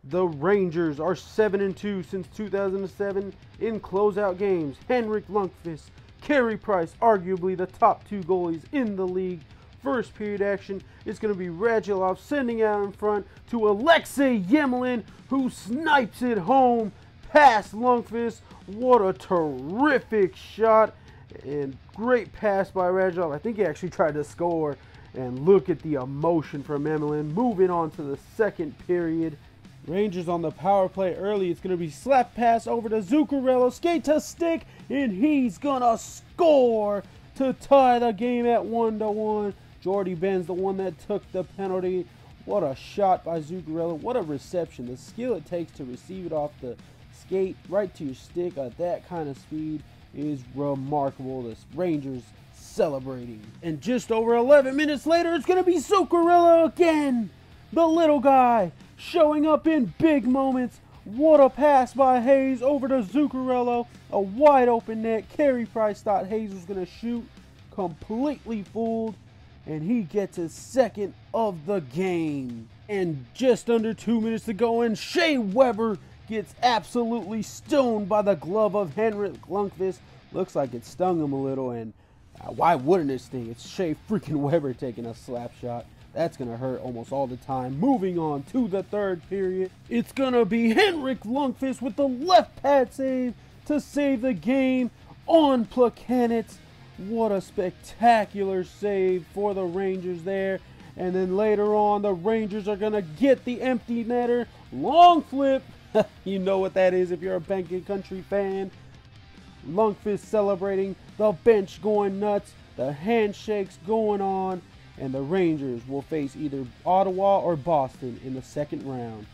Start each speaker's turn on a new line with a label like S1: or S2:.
S1: The Rangers are 7-2 since 2007 in closeout games. Henrik Lundqvist, Carey Price, arguably the top two goalies in the league. First period action is going to be Radulov sending out in front to Alexei Yemelin, who snipes it home past Lundqvist. What a terrific shot and great pass by Radulov. I think he actually tried to score. And look at the emotion from Yemelin. Moving on to the second period. Rangers on the power play early. It's going to be slap pass over to Zuccarello. Skate to stick. And he's going to score to tie the game at 1-1. Jordy Benn's the one that took the penalty. What a shot by Zuccarello. What a reception. The skill it takes to receive it off the skate right to your stick at that kind of speed is remarkable. The Rangers celebrating. And just over 11 minutes later, it's going to be Zuccarello again. The little guy showing up in big moments. What a pass by Hayes over to Zuccarello. A wide open net. Carey Price thought Hayes was going to shoot. Completely fooled. And he gets his second of the game. And just under 2 minutes to go, and Shea Weber gets absolutely stoned by the glove of Henrik Lundqvist. Looks like it stung him a little, and why wouldn't it sting? It's Shea freaking Weber taking a slap shot. That's going to hurt almost all the time. Moving on to the third period. It's going to be Henrik Lundqvist with the left pad save to save the game on Plekanec. What a spectacular save for the Rangers there. And then later on, the Rangers are going to get the empty netter. Long flip. You know what that is if you're a Banking Country fan. Lundqvist celebrating. The bench going nuts. The handshakes going on. And the Rangers will face either Ottawa or Boston in the second round.